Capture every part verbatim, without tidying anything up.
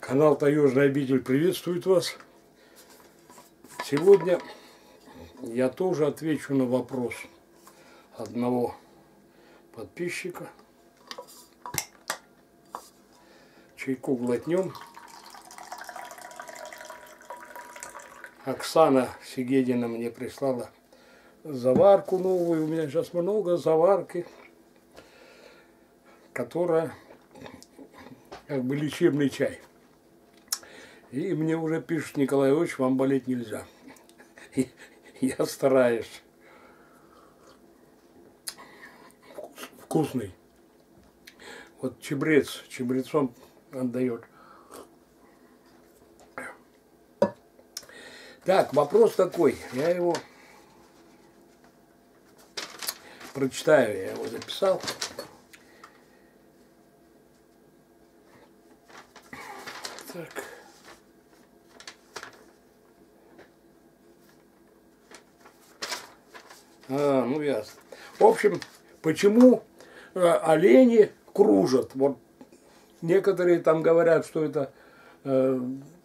Канал Таежный обитель приветствует вас. Сегодня я тоже отвечу на вопрос одного подписчика. Чайку глотнем. Оксана Сигедина мне прислала заварку новую. У меня сейчас много заварки, которая как бы лечебный чай. И мне уже пишет: Николай Ильич, вам болеть нельзя. И я стараюсь. Вкусный. Вот чебрец, чебрецом отдает. Так, вопрос такой. Я его прочитаю, я его записал. Так. А, ну ясно. В общем, почему э, олени кружат? Вот некоторые там говорят, что это э,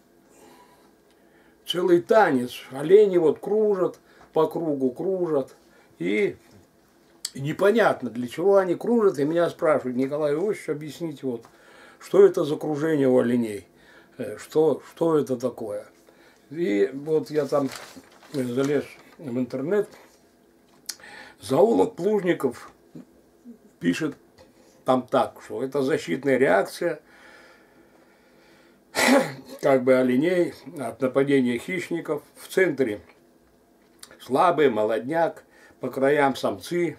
целый танец. Олени вот кружат, по кругу кружат. И непонятно, для чего они кружат. И меня спрашивают: Николай Ильич, объясните, вот, что это за кружение у оленей? Что, что это такое? И вот я там залез в интернет. Зоолог Плужников пишет там так, что это защитная реакция как бы оленей от нападения хищников. В центре слабый молодняк, по краям самцы.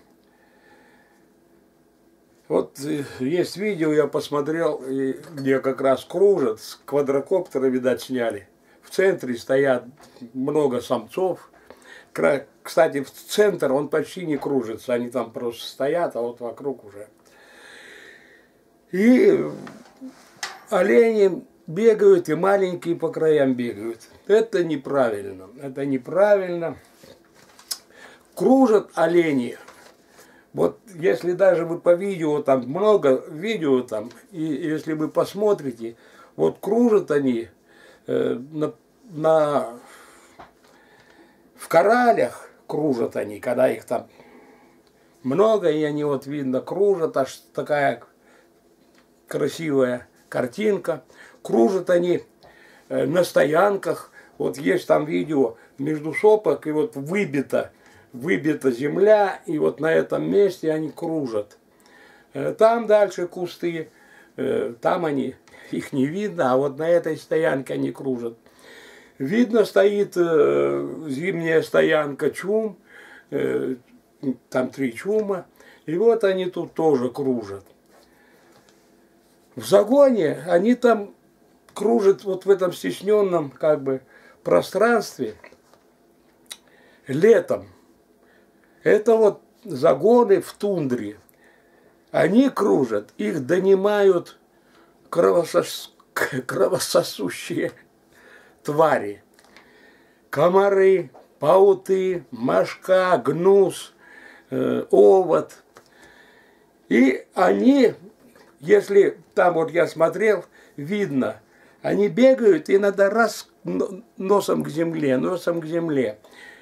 Вот есть видео, я посмотрел, где как раз кружат, с квадрокоптера, видать, сняли. В центре стоят много самцов. Кстати, в центр он почти не кружится, они там просто стоят, а вот вокруг уже. И олени бегают, и маленькие по краям бегают. Это неправильно, это неправильно. Кружат олени. Вот если даже вы по видео, там много видео там, и если вы посмотрите, вот кружат они э, на, на, в кораллях, кружат они, когда их там много, и они вот видно кружат, аж такая красивая картинка. Кружат они э, на стоянках, вот есть там видео между сопок, и вот выбито. Выбита земля, и вот на этом месте они кружат. Там дальше кусты, там они, их не видно, а вот на этой стоянке они кружат. Видно, стоит зимняя стоянка чум, там три чума, и вот они тут тоже кружат. В загоне они там кружат вот в этом стесненном как бы пространстве летом. Это вот загоны в тундре. Они кружат, их донимают кровосос... кровососущие твари. Комары, пауты, мошка, гнус, э, овод. И они, если там вот я смотрел, видно, они бегают и надо раз носом к земле, носом к земле.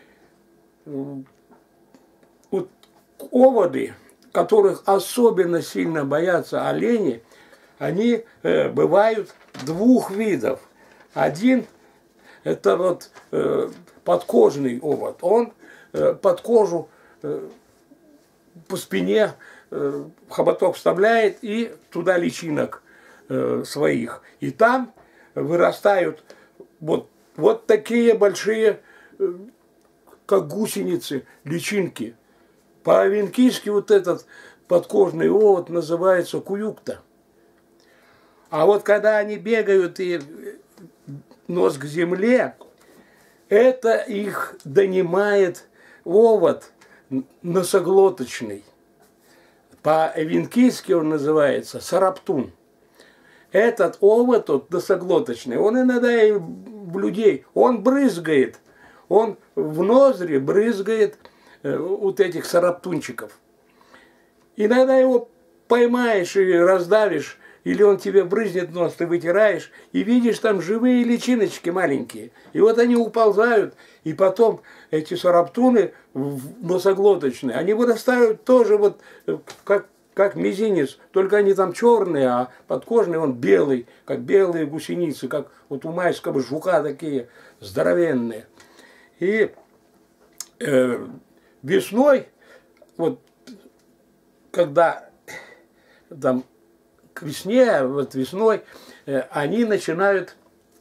Вот оводы, которых особенно сильно боятся олени, они э, бывают двух видов. Один – это вот э, подкожный овод. Он э, под кожу э, по спине э, хоботок вставляет и туда личинок э, своих. И там вырастают вот, вот такие большие, э, как гусеницы, личинки. По-венкийски вот этот подкожный овод называется куюкта. А вот когда они бегают и нос к земле, это их донимает овод носоглоточный. По-венкийски он называется сараптун. Этот овод вот, носоглоточный, он иногда и в людей, он брызгает, он в ноздри брызгает вот этих сараптунчиков. Иногда его поймаешь и раздавишь, или он тебе брызнет в нос, ты вытираешь, и видишь там живые личиночки маленькие. И вот они уползают, и потом эти сараптуны носоглоточные, они вырастают тоже вот как, как мизинец, только они там черные, а подкожный он белый, как белые гусеницы, как вот у майского жука такие здоровенные. И э, весной, вот когда там к весне, вот весной, э, они начинают,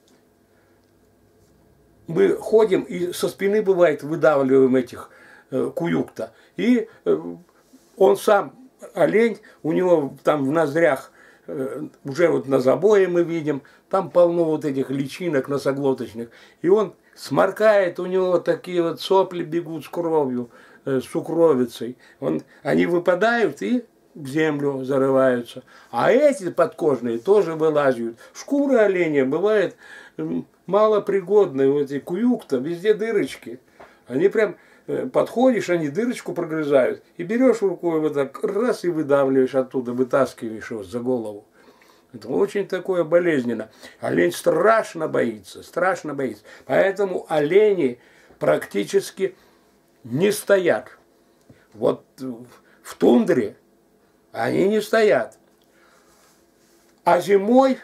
мы ходим и со спины, бывает, выдавливаем этих э, куюкта. И э, он сам, олень, у него там в ноздрях, э, уже вот на забое мы видим, там полно вот этих личинок носоглоточных. И он сморкает, у него вот такие вот сопли бегут с кровью, э, с сукровицей. Он, они выпадают и в землю зарываются. А эти подкожные тоже вылазят. Шкура оленя бывает малопригодные, вот эти куюкта, везде дырочки. Они прям, подходишь, они дырочку прогрызают, и берешь рукой вот так, раз, и выдавливаешь оттуда, вытаскиваешь его за голову. Это очень такое болезненно. Олень страшно боится, страшно боится. Поэтому олени практически не стоят. Вот в тундре они не стоят. А зимой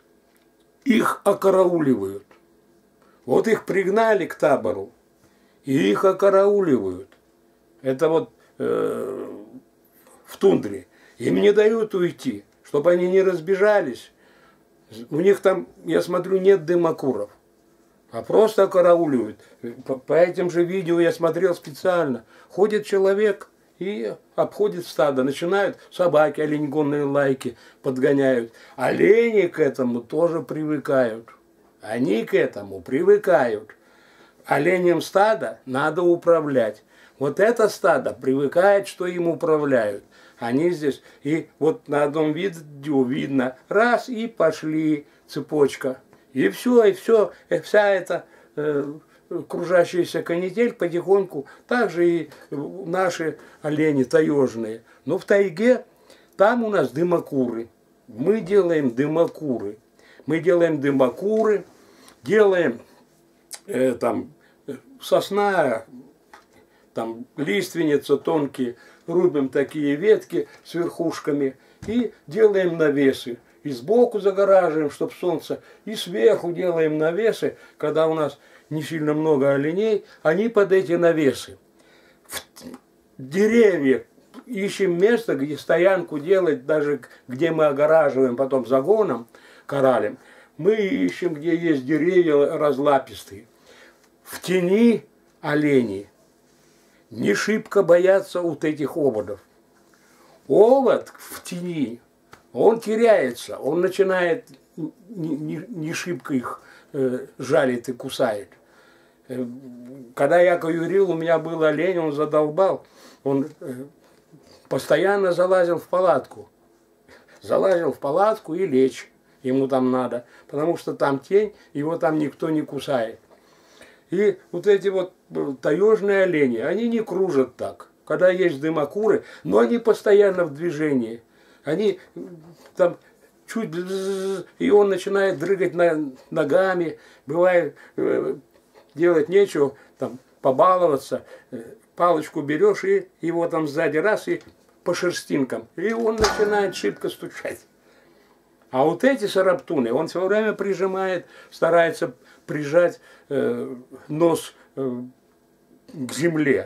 их окарауливают. Вот их пригнали к табору, и их окарауливают. Это вот э, в тундре. Им не дают уйти, чтобы они не разбежались. У них там, я смотрю, нет дымокуров, а просто окарауливают. По, по этим же видео я смотрел специально. Ходит человек и обходит стадо. Начинают собаки, оленегонные лайки подгоняют. Олени к этому тоже привыкают. Они к этому привыкают. Оленям стада надо управлять. Вот это стадо привыкает, что им управляют. Они здесь, и вот на одном видео видно, раз, и пошли цепочка. И все, и все, и вся эта э, кружащаяся канитель потихоньку, также и наши олени таежные. Но в тайге там у нас дымокуры. Мы делаем дымокуры. Мы делаем дымокуры, делаем э, там сосна, там лиственница тонкие, рубим такие ветки с верхушками и делаем навесы. И сбоку загораживаем, чтобы солнце, и сверху делаем навесы, когда у нас не сильно много оленей, они под эти навесы. В деревья ищем место, где стоянку делать, даже где мы огораживаем потом загоном, коралем. Мы ищем, где есть деревья разлапистые. В тени олени не шибко боятся вот этих оводов. Овод в тени, он теряется, он начинает не, не, не шибко их э, жалит и кусает. Э, когда я каюрил, у меня был олень, он задолбал, он э, постоянно залазил в палатку. Залазил в палатку и лечь ему там надо, потому что там тень, его там никто не кусает. И вот эти вот таежные олени, они не кружат так, когда есть дымокуры, но они постоянно в движении. Они там чуть, и он начинает дрыгать ногами, бывает делать нечего, там побаловаться, палочку берешь и его там сзади раз и по шерстинкам, и он начинает шибко стучать. А вот эти сараптуны, он все время прижимает, старается прижать э, нос э, к земле.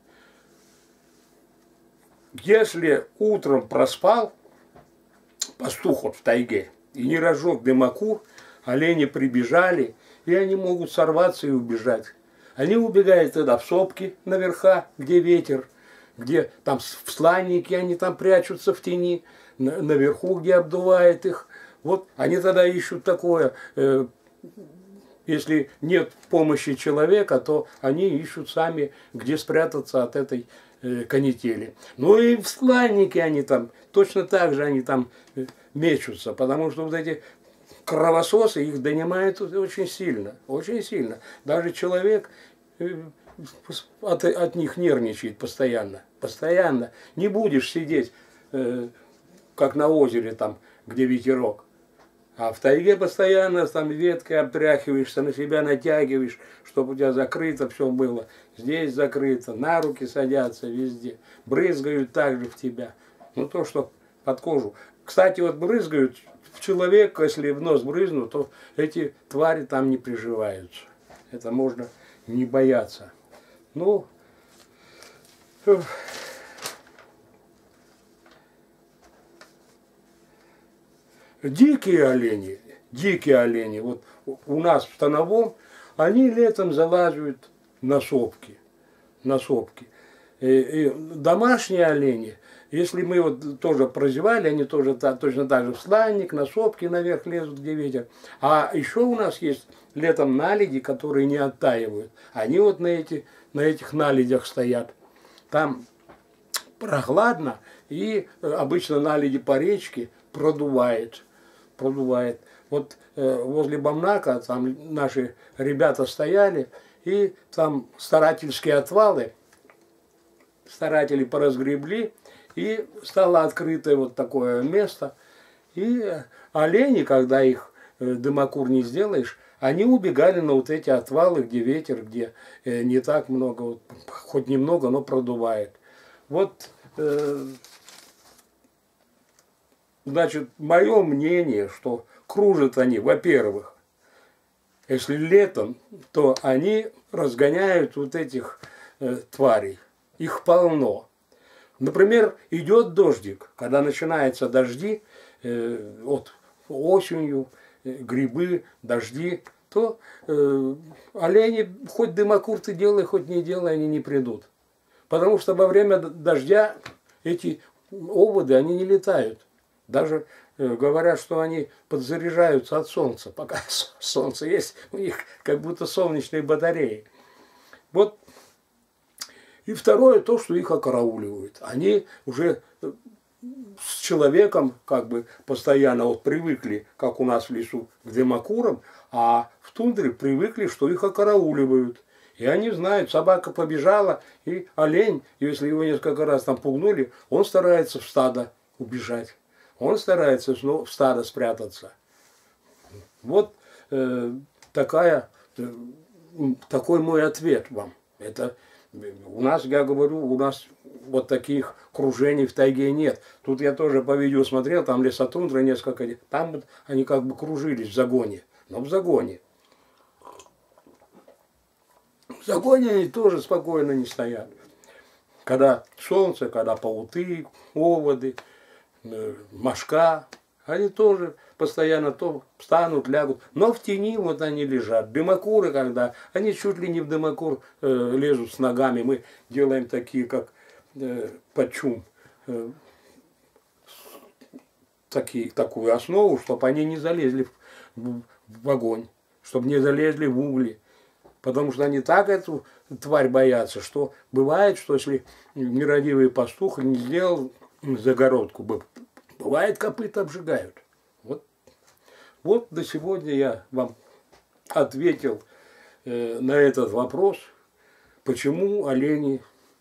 Если утром проспал пастух вот в тайге и не разжег дымокур, олени прибежали, и они могут сорваться и убежать. Они убегают тогда в сопки наверха, где ветер, где там в сланнике они там прячутся в тени, на, наверху, где обдувает их. Вот они тогда ищут такое, э, если нет помощи человека, то они ищут сами, где спрятаться от этой э, канители. Ну и в сланнике они там, точно так же они там э, мечутся, потому что вот эти кровососы их донимают очень сильно, очень сильно. Даже человек э, от, от них нервничает постоянно, постоянно. Не будешь сидеть, э, как на озере там, где ветерок. А в тайге постоянно там веткой обтряхиваешься, на себя натягиваешь, чтобы у тебя закрыто все было. Здесь закрыто, на руки садятся везде. Брызгают также в тебя. Ну то, что под кожу. Кстати, вот брызгают в человека, если в нос брызнут, то эти твари там не приживаются. Это можно не бояться. Ну, дикие олени, дикие олени, вот у нас в Становом, они летом залазят на сопки, на сопки. И, и домашние олени, если мы вот тоже прозевали, они тоже та, точно так же в сланник, на сопки наверх лезут, где ветер. А еще у нас есть летом наледи, которые не оттаивают. Они вот на, эти, на этих наледях стоят. Там прохладно, и обычно наледи по речке продувает. продувает. Вот э, возле Бамнака там наши ребята стояли, и там старательские отвалы, старатели поразгребли, и стало открытое вот такое место. И олени, когда их э, дымокур не сделаешь, они убегали на вот эти отвалы, где ветер, где э, не так много, вот, хоть немного, но продувает. Вот, э, значит, мое мнение, что кружат они, во-первых, если летом, то они разгоняют вот этих э, тварей. Их полно. Например, идет дождик, когда начинаются дожди, э, вот осенью, э, грибы, дожди, то э, олени, хоть дымокур ты делай, хоть не делай, они не придут. Потому что во время дождя эти оводы, они не летают. Даже э, говорят, что они подзаряжаются от солнца. Пока солнце есть, у них как будто солнечные батареи. Вот. И второе, то, что их окарауливают. Они уже с человеком как бы постоянно вот привыкли, как у нас в лесу, к дымокурам, а в тундре привыкли, что их окарауливают. И они знают, собака побежала, и олень, если его несколько раз там пугнули, он старается в стадо убежать. Он старается снова в стадо спрятаться. Вот э, такая, э, такой мой ответ вам. Это у нас, я говорю, у нас вот таких кружений в тайге нет. Тут я тоже по видео смотрел, там лесотундра несколько, там вот они как бы кружились в загоне, но в загоне. В загоне они тоже спокойно не стоят. Когда солнце, когда пауты, оводы, мошка, они тоже постоянно то встанут, лягут. Но в тени вот они лежат. Дымокуры, когда они чуть ли не в дымокур э, лезут с ногами. Мы делаем такие, как э, подчум, э, такие, такую основу, чтобы они не залезли в, в огонь, чтобы не залезли в угли. Потому что они так эту тварь боятся, что бывает, что если нерадивый пастух не сделал загородку, бывает, копыта обжигают. Вот, вот до сегодня я вам ответил э, на этот вопрос, почему олени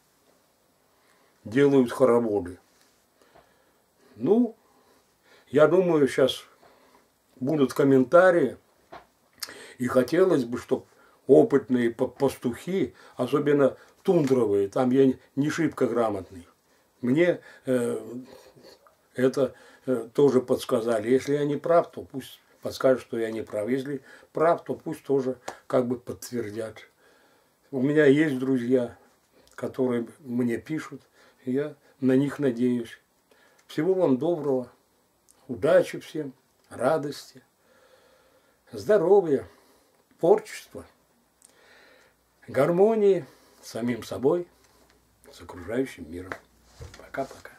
делают хороводы. Ну, я думаю, сейчас будут комментарии, и хотелось бы, чтобы опытные пастухи, особенно тундровые, там я не шибко грамотный, мне э, это э, тоже подсказали. Если я не прав, то пусть подскажут, что я не прав. Если прав, то пусть тоже как бы подтвердят. У меня есть друзья, которые мне пишут, и я на них надеюсь. Всего вам доброго, удачи всем, радости, здоровья, творчества, гармонии с самим собой, с окружающим миром. Пока-пока.